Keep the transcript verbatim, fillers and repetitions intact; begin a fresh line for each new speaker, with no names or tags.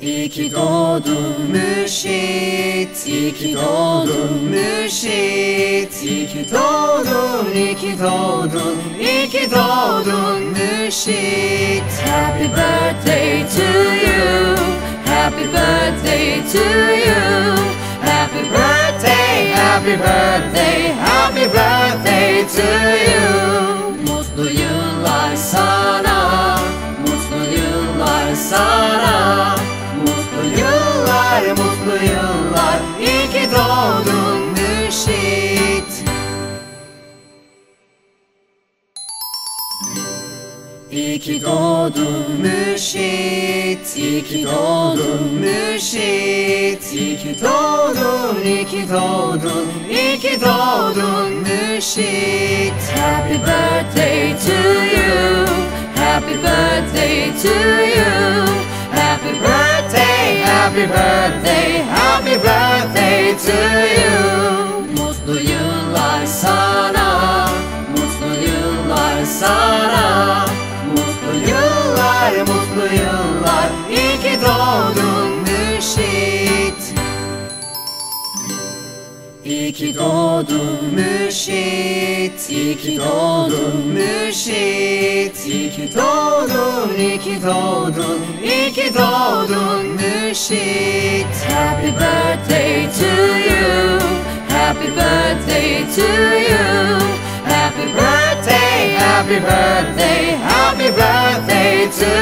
İyi ki doğdun Mürşit, iyi ki doğdun Mürşit, iyi ki doğdun, iyi ki doğdun, iyi ki doğdun Mürşit. Happy birthday to you, happy birthday to you, happy birthday, happy birthday, happy birthday to you. Mutlu yıllar sana, mutlu yıllar sana, mutlu yıllar, mutlu yıllar, iyi ki doğdun Mürşit. İyi ki doğdun Mürşit, iyi ki doğdun Mürşit, iyi ki doğdun, iyi ki doğdun, iyi ki doğdun Mürşit. Happy birthday to you, happy birthday to you, happy birthday, happy birthday, happy birthday to you. Mutlu yıllar sana, mutlu yıllar sana, mutlu yıllar, mutlu yıllar, iyi ki doğdun Mürşit. İyi ki doğdun Mürşit, iyi ki doğdun Mürşit, iyi ki doğdun, iyi ki doğdun, iyi ki doğdun Mürşit. Happy birthday to you, happy birthday to you, happy birthday, happy birthday, happy birthday to